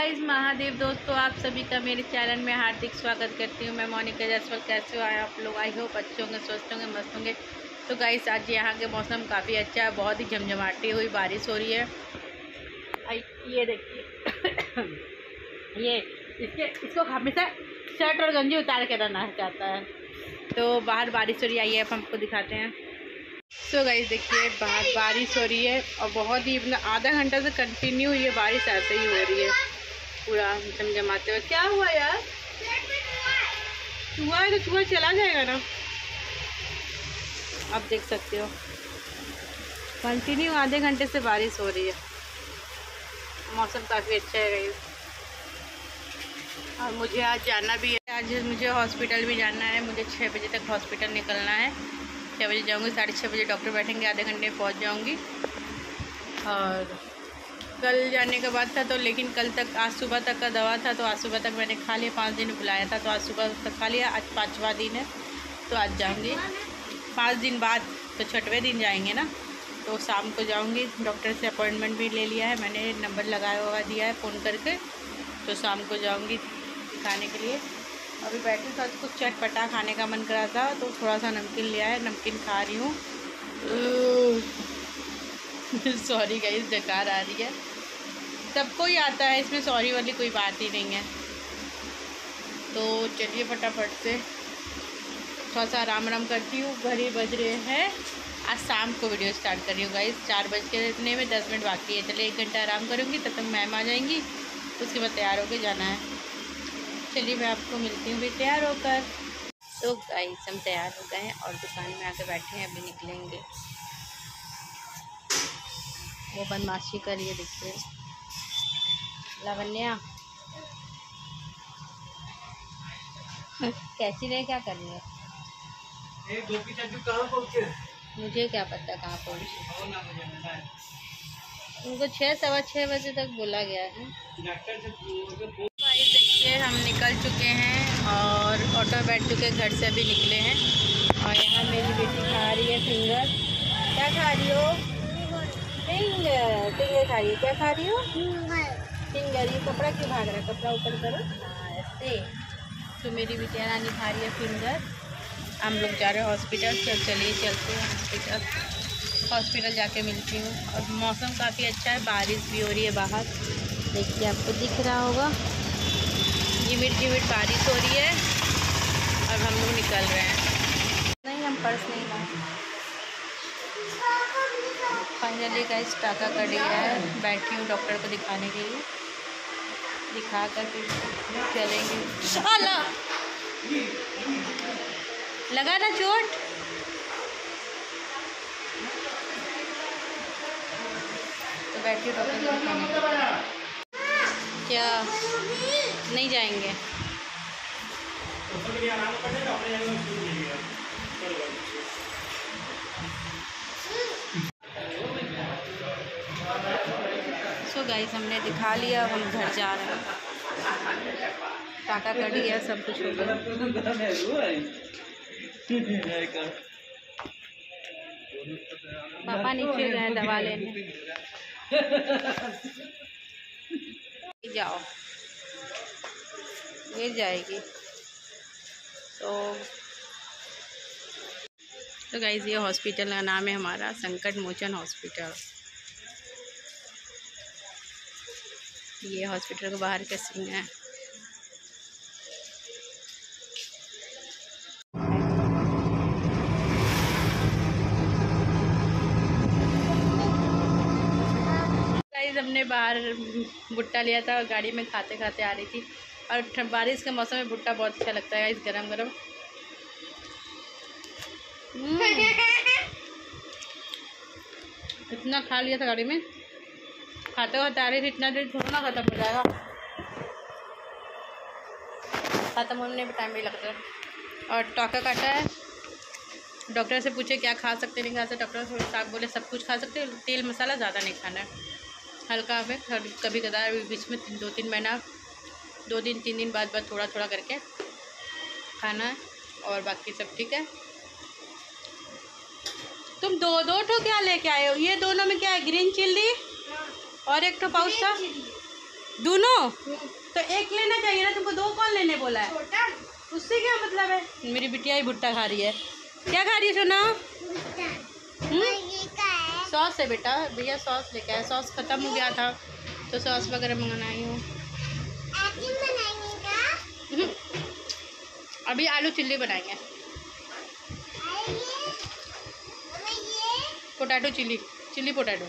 Guys Mahadev दोस्तों, आप सभी का मेरे चैनल में हार्दिक स्वागत करती हूँ। मैं मोनिका जायसवाल। कैसे हो आप लोग? आई होप अच्छे होंगे, स्वस्थ होंगे, मस्त होंगे। तो गाइस आज यहाँ के मौसम काफ़ी अच्छा है, बहुत ही झमझमाटी हुई बारिश हो रही है। ये देखिए ये इसको हमेशा शर्ट और गंजी उतार के रहना चाहता है। तो बाहर बारिश हो रही है, आइए अब हमको दिखाते हैं। सो गाइस देखिए बाहर बारिश हो रही है और बहुत ही मतलब आधा घंटा से कंटिन्यू ये बारिश ऐसे ही हो रही है, पूरा झमझमाते हुए। क्या हुआ यार? चूहा है तो चूहा चला जाएगा ना। आप देख सकते हो कंटिन्यू आधे घंटे से बारिश हो रही है। मौसम काफ़ी अच्छा है गाइस। और मुझे आज जाना भी है, आज मुझे हॉस्पिटल भी जाना है। मुझे 6 बजे तक हॉस्पिटल निकलना है। 6 बजे जाऊँगी, 6:30 बजे डॉक्टर बैठेंगे, आधे घंटे में पहुँच जाऊँगी। और कल जाने का बाद था तो, लेकिन कल तक आज सुबह तक का दवा था तो आज सुबह तक मैंने खा लिया। 5 दिन बुलाया था तो आज सुबह तक खा लिया। आज 5वां दिन है तो आज जाऊँगी। 5 दिन बाद तो 6वें दिन जाएंगे ना, तो शाम को जाऊँगी। डॉक्टर से अपॉइंटमेंट भी ले लिया है मैंने, नंबर लगाया हुआ दिया है फ़ोन करके। तो शाम को जाऊँगी दिखाने के लिए। अभी बैठी था तो कुछ चटपटा खाने का मन करा था तो थोड़ा सा नमकीन लिया है, नमकीन खा रही हूँ। सॉरी गाइस, डकार आ रही है। सबको ही आता है, इसमें सॉरी वाली कोई बात ही नहीं है। तो चलिए फटाफट से थोड़ा सा आराम करती हूँ। घड़ी बज रहे हैं, आज शाम को वीडियो स्टार्ट कर रही हूँ गाइस। 4 बज के इतने में 10 मिनट बाकी है। चलिए 1 घंटा आराम करूँगी, तब तक मैम आ जाएंगी, उसके बाद तैयार होकर जाना है। चलिए मैं आपको मिलती हूँ फिर तैयार होकर। तो गाइस हम तैयार हो गए हैं और दुकान में आके बैठे हैं, अभी निकलेंगे। वो बदमाशी कर रही है, देखिए लावण्या कैसी रहे, क्या कर रही है? मुझे क्या पता कहाँ पहुँची। उनको 6, सवा 6 बजे तक बोला गया है। देखिए हम निकल चुके हैं और ऑटो में बैठ चुके हैं, घर से अभी निकले हैं। और यहाँ मेरी बेटी खा रही है फिंगर। क्या खा रही हो? फिंगर खा रही है। क्या खा रही हो? फिंगर। ये कपड़ा क्यों भाग रहा है? कपड़ा ऊपर करो। हाँ ऐसे। तो मेरी बेटी रानी खा रही है फिंगर। हम लोग जा रहे हैं हॉस्पिटल। चलिए चलते हैं हॉस्पिटल जाके मिलती हूँ। और मौसम काफ़ी अच्छा है, बारिश भी हो रही है बाहर, देखिए आपको दिख रहा होगा। झिमिर बारिश हो रही है और हम लोग निकल रहे हैं। नहीं, हम पर्स नहीं लाए। फाइनली गाइस टाका कर दिया है। बैठी हूँ डॉक्टर को दिखाने के लिए, दिखा कर फिर चलेंगे। अल्लाह, लगा ना चोट? तो बैठी हूँ डॉक्टर को दिखाने के लिए। क्या नहीं जाएंगे? सो गाइस हमने दिखा लिया, अब हम घर जा रहे हैं। टाका कर दिया, सब कुछ हो गया। पापा नीचे गए दवा लेने। जाओ, गिर जाएगी। तो गाइस ये हॉस्पिटल का नाम है हमारा संकट मोचन हॉस्पिटल। ये हॉस्पिटल के बाहर का सीन है। गाइस हमने बाहर भुट्टा लिया था और गाड़ी में खाते खाते आ रही थी। और बारिश के मौसम में भुट्टा बहुत अच्छा लगता है, इस गरम गरम। इतना खा लिया था गाड़ी में, खाते खाते आ रही थी। इतना देर थोड़ा ना खत्म हो जाएगा, खत्म होने में टाइम भी लगता है। और टाका काटा है। डॉक्टर से पूछे क्या खा सकते नहीं खा सकते। डॉक्टर थोड़ा साफ बोले सब कुछ खा सकते, तेल मसाला ज़्यादा नहीं खाना है, हल्का में कभी कदार बीच में 2-3 महीना 2-3 दिन बाद थोड़ा थोड़ा करके खाना है। और बाकी सब ठीक है। तुम दो ठो क्या लेके आए हो? ये दोनों में क्या है? ग्रीन चिल्ली और एक ठो पाउच था। दोनों? तो एक लेना चाहिए ना, तुमको दो कौन लेने बोला है? उससे क्या मतलब है? मेरी बिटिया ही भुट्टा खा रही है। क्या खा रही है सोना? सॉस है बेटा, भैया सॉस लेके आए। सॉस खत्म हो गया था तो सॉस वगैरह मंगाना आई हूँ। अभी आलू चिल्ली बनाएंगे, पोटैटो चिल्ली, चिल्ली पोटैटो।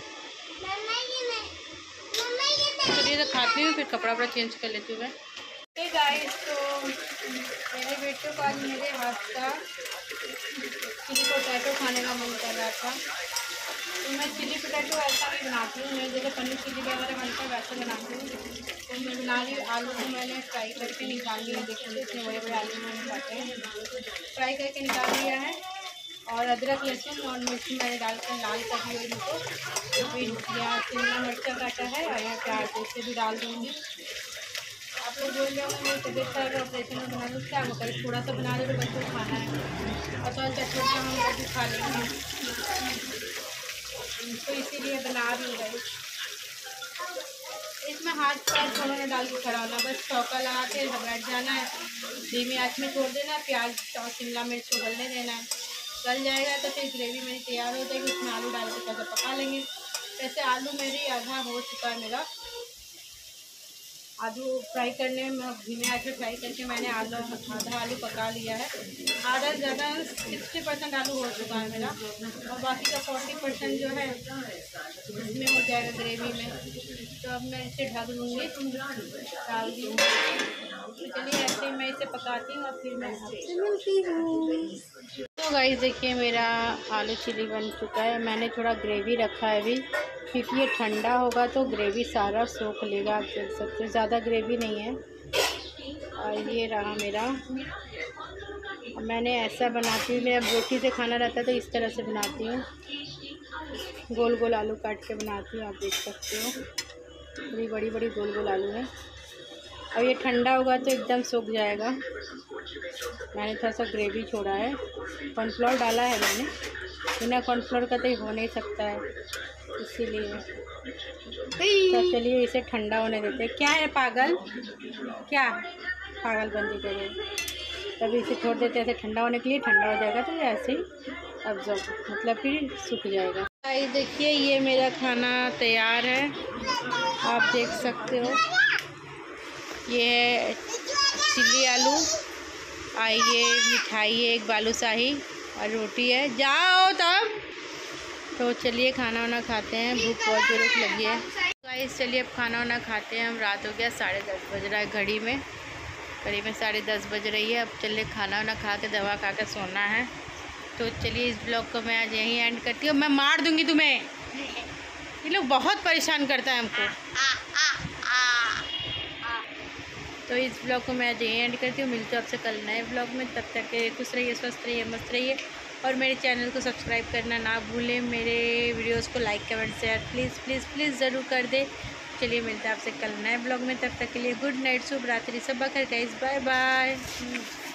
चलिए तो खाती हूँ, फिर कपड़ा वपड़ा चेंज कर लेती हूँ मैं। हे गाइस, तो मेरे बेटे को आज मेरे हाथ का चिली पोटैटो खाने का मन कर रहा था, तो मैं चिली पोटैटो ऐसा नहीं बनाती हूँ। मैं जैसे पनीर चिली वगैरह बनता है वैसे बनाती हूँ। तो मैं बना रही हूँ, आलू को मैंने फ्राई करके निकाल लिया। देखिए इतने बड़े बड़े आलू मैंने काटे हैं, फ्राई करके निकाल लिया है। और अदरक लहसुन और मिर्ची मैंने डालकर लाल कर दी इनको। फिर यहाँ शिमला मिर्चा काटा है और यहाँ प्याज इसे भी डाल दूँगी। आप लोग बोल रहे हो मेरी तबीयत खराब है, ऑपरेशन में बना दूँ, क्या होगा? थोड़ा सा बना दो तो बच्चों को खाना है और थोड़ा चटपटा हम लोग भी खा लेंगे, तो इसीलिए बना रही हूँ। इसमें हाथ पैर थोड़ा ना डाल के खड़ाना, बस चौका लगा के बैठ जाना है, धीमी आँच में छोड़ देना, प्याज और शिमला मिर्च को गलने देना है। गल जाएगा तो फिर ग्रेवी मेरी तैयार हो जाएगी, उसमें आलू डाल के थोड़ा पका लेंगे। वैसे आलू मेरी आधा हो चुका है मेरा। आलू फ्राई करने में धीमे आँच में फ्राई करके मैंने आधा आलू पका लिया है। आधा ज़्यादा 60% आलू हो चुका है मेरा, और बाकी का 40% जो है इसमें हो जाएगा ग्रेवी में। तो अब मैं इसे ढक दूँगी, डाल दूँगी। चलिए ऐसे ही मैं इसे पकाती हूँ और फिर मैं आपसे मिलती हूँ। तो गाइस देखिए मेरा आलू चिली बन चुका है। मैंने थोड़ा ग्रेवी रखा है अभी, क्योंकि ये ठंडा होगा तो ग्रेवी सारा सोख लेगा। आप देख सकते हो ज़्यादा ग्रेवी नहीं है। और ये रहा मेरा, मैंने ऐसा बनाती हूँ, मेरा रोटी से खाना रहता है तो इस तरह से बनाती हूँ, गोल गोल आलू काट के बनाती हूँ। आप देख सकते हो बड़ी बड़ी बड़ी गोल गोल आलू है। और ये ठंडा होगा तो एकदम सूख जाएगा। मैंने थोड़ा सा ग्रेवी छोड़ा है, कॉर्नफ्लोर डाला है मैंने, बिना कॉर्नफ्लोर का तो हो नहीं सकता है, इसीलिए। तो चलिए इसे ठंडा होने देते हैं। क्या है पागल, क्या पागलबंदी करे? तभी इसे छोड़ देते हैं ऐसे ठंडा होने के लिए। ठंडा हो जाएगा तो ये ऐसे ही अब्जॉर्ब, मतलब फिर सूख जाएगा। गाइस देखिए ये मेरा खाना तैयार है, आप देख सकते हो। ये है चिल्ली आलू, आइए मिठाई है एक बालूशाही और रोटी है। जाओ तब। तो चलिए खाना वाना खाते हैं, भूख बहुत ज़रूर लगी है। गाइस चलिए अब खाना वाना खाते हैं। हम रात हो गया 10:30 बज रहा है, घड़ी में 10:30 बज रही है। अब चलिए खाना वाना खा के दवा खा के सोना है। तो चलिए इस ब्लॉग को मैं आज यहीं एंड करती हूँ। मैं मार दूँगी तुम्हें, ये लोग बहुत परेशान करता है हमको। तो इस ब्लॉग को मैं आज यहीं एंड करती हूँ। मिलती हूँ आपसे कल नए ब्लॉग में। तब तक के खुश रहिए, स्वस्थ रहिए, मस्त रहिए और मेरे चैनल को सब्सक्राइब करना ना भूलें। मेरे वीडियोस को like comment share please please please ज़रूर कर दें। चलिए मिलते हैं आपसे कल नए ब्लॉग में। तब तक के लिए गुड नाइट, शुभ रात्रि, सब बखैर गाइस, बाय बाय।